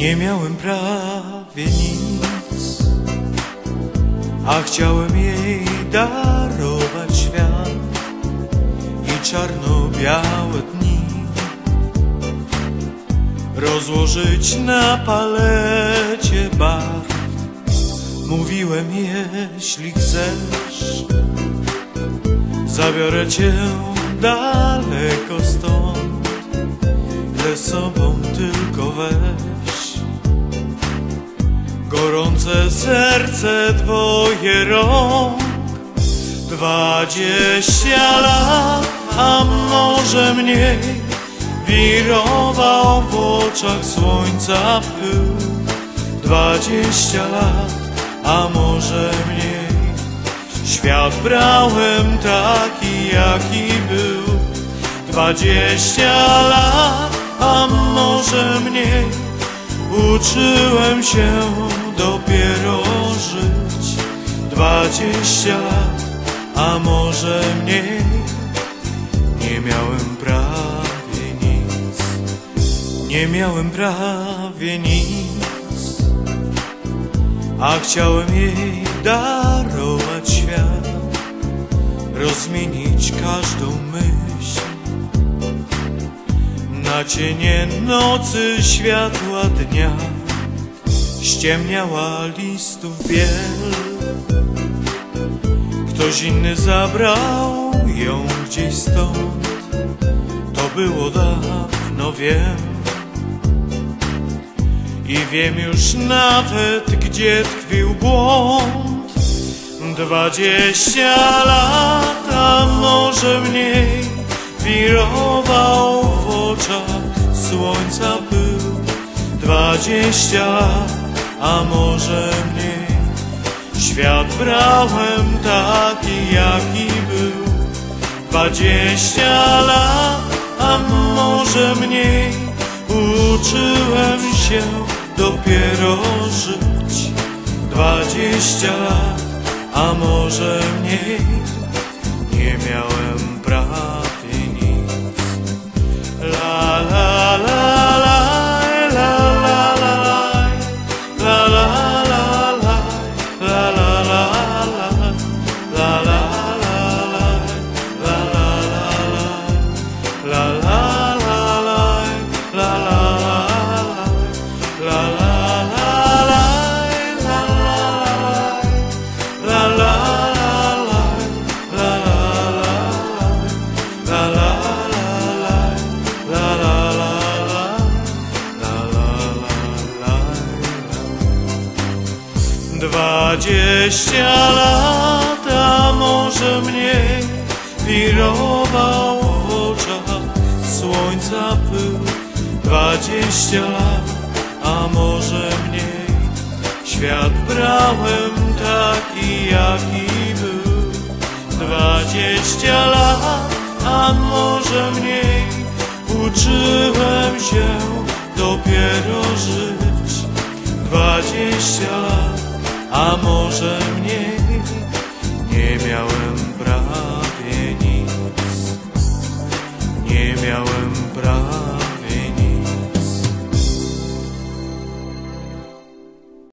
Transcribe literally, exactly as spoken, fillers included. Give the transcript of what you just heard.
Nie miałem prawie nic, a chciałem jej darować świat i czarno-białe dni rozłożyć na palecie barw. Mówiłem, jeśli chcesz, zabiorę cię daleko stąd, ze sobą tylko weź gorące serce twoje rąk. Dwadzieścia lat, a może mniej, wirował w oczach słońca pył. Dwadzieścia lat, a może mniej, świat brałem taki, jaki był. Dwadzieścia lat, a może mniej, uczyłem się dopiero żyć. Dwadzieścia lat, a może mniej, nie miałem prawie nic. Nie miałem prawie nic, a chciałem jej darować świat, rozmienić każdą myśl na cienie nocy, światła dnia. Ściemniała listów biel, ktoś inny zabrał ją gdzieś stąd. To było dawno, wiem, i wiem już nawet, gdzie tkwił błąd. Dwadzieścia lat, a może mniej, wirował w oczach słońca pył. Dwadzieścia lat, a może mniej, świat brałem taki, jaki był. Dwadzieścia lat, a może mniej, uczyłem się dopiero żyć. Dwadzieścia lat, a może mniej, nie miałem prawie nic. La la la la la la la la la la la la la la la. Dwadzieścia lat, a może mniej, wirował w oczach słońca pył. Dwadzieścia lat, a może mniej, świat brałem taki, jaki był. Dwadzieścia lat, a może mniej, uczyłem się dopiero żyć. Dwadzieścia lat, a może mniej, nie miałem prawie nic. Nie miałem prawie